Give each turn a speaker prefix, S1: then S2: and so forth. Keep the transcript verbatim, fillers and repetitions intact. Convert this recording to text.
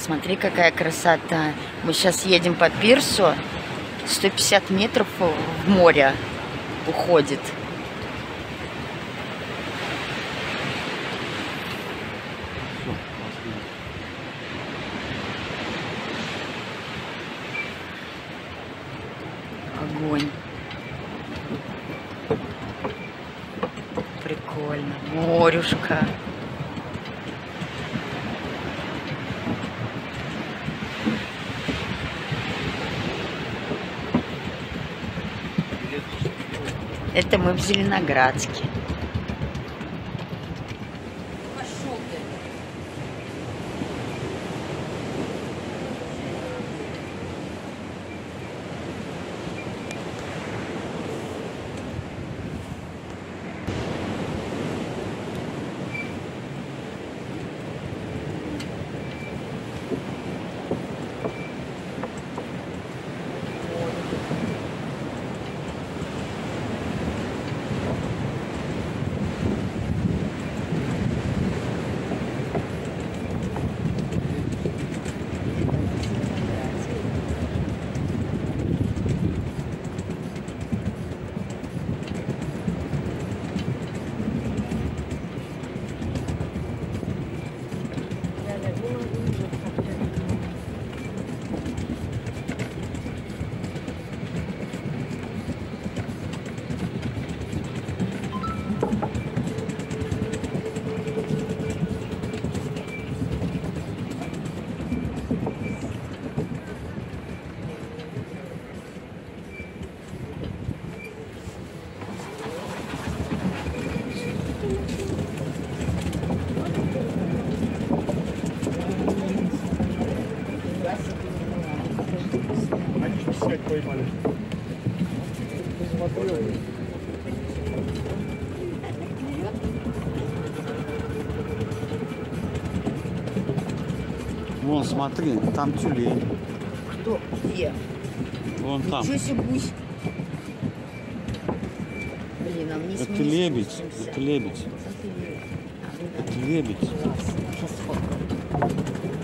S1: Смотри, какая красота. Мы сейчас едем по пирсу. сто пятьдесят метров в море уходит. Огонь. Прикольно. Морюшка. Это мы в Зеленоградске.
S2: Поймали.
S3: Вон, смотри, там тюлень.
S1: Кто? Где?
S3: Вон там.
S1: Ничего себе гусь. Блин, а вниз
S3: Это
S1: мы не
S3: лебедь.
S1: спустимся.
S3: Это лебедь.
S1: А, ну да.
S3: Это лебедь.
S1: Класс. Сейчас сфоткаю.